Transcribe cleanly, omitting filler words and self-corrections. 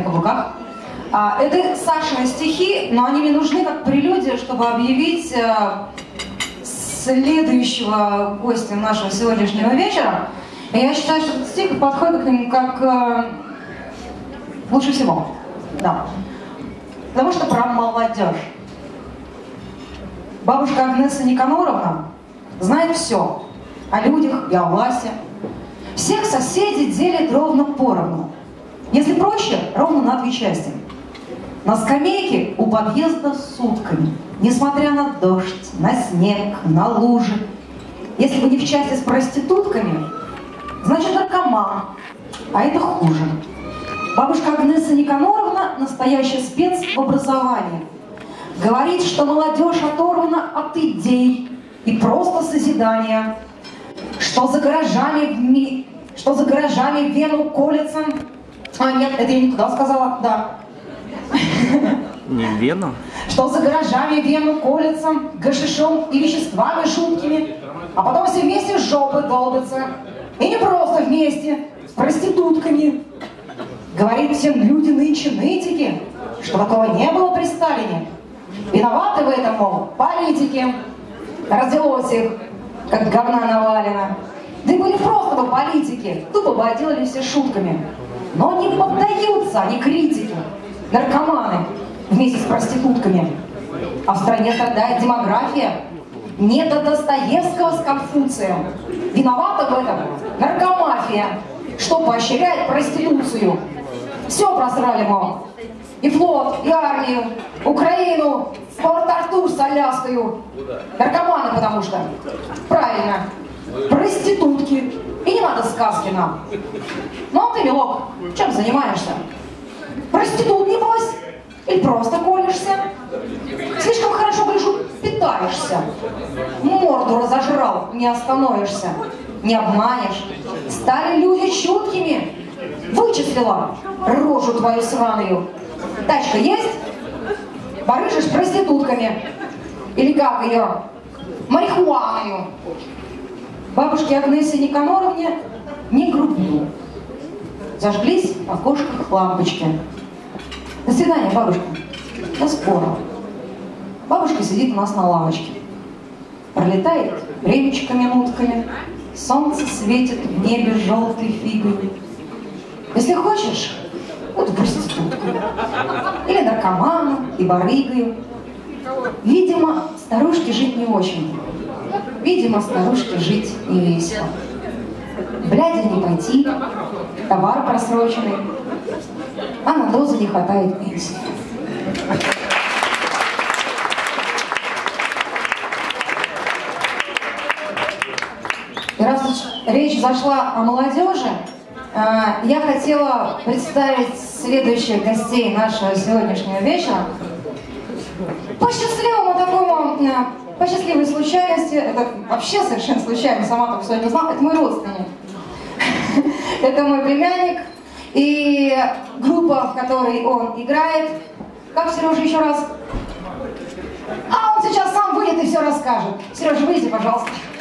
каблуках. Это Сашины стихи, но они мне нужны как прелюдия, чтобы объявить следующего гостя нашего сегодняшнего вечера. И я считаю, что этот стих подходит к нему как лучше всего. Да. Потому что про молодежь. Бабушка Агнеса Никаноровна знает все о людях и о власти. Всех соседей делит ровно поровну. Если проще, ровно на 2 части. На скамейке у подъезда сутками, несмотря на дождь, на снег, на лужи. Если вы не в части с проститутками, значит наркоман, а это хуже. Бабушка Агнеса Никаноровна – настоящий спец в образовании. Говорит, что молодежь оторвана от идей и просто созидания, что за гаражами в вену колется. А, нет, это я не туда сказала, да. Не в вену? Что за гаражами в вену колется, гашишом и веществами жуткими, а потом все вместе жопы долбятся. И не просто вместе, с проститутками. Говорит всем люди нынче нытики, что такого не было при Сталине. Виноваты в этом, мол, политики. Развелось их, как говна навалено. Да и были просто бы политики, тупо бы отделали все шутками. Но не поддаются они критике. Наркоманы вместе с проститутками. А в стране страдает демография. Не до Достоевского с Конфуцием. Виновата в этом наркомафия, что поощряет проституцию. Все просрали, мол. И флот, и армию, Украину, Порт-Артур с Аляскою. Наркоманы, потому что. Правильно. Проститутки. И не надо сказки нам. Ну а ты, милок, чем занимаешься? Проститут, небось? Или просто колешься? Слишком хорошо, гляжу, питаешься. Морду разожрал, не остановишься. Не обманешь. Стали люди чуткими. Вычислила рожу твою сраную. Тачка есть? Барыжишь проститутками. Или как ее? Марихуаною. Бабушке Агнесе Никаноровне не грубили. Зажглись в окошках лампочки. До свидания, бабушка. До скоро. Бабушка сидит у нас на лавочке. Пролетает времечко минутками. Солнце светит в небе желтой фигой. Если хочешь, буду проституткой. Или наркоманом, и барыгою. Видимо, старушке жить не очень. Видимо, старушке жить не весело. Блядя не пойти, товар просроченный, а на дозу не хватает пенсии. И раз речь зашла о молодежи, я хотела представить следующих гостей нашего сегодняшнего вечера. По счастливой случайности, это вообще совершенно случайно, сама только сегодня узнала, это мой родственник. Это мой племянник. И группа, в которой он играет, как, Сережа, еще раз? А он сейчас сам выйдет и все расскажет. Сережа, выйди, пожалуйста.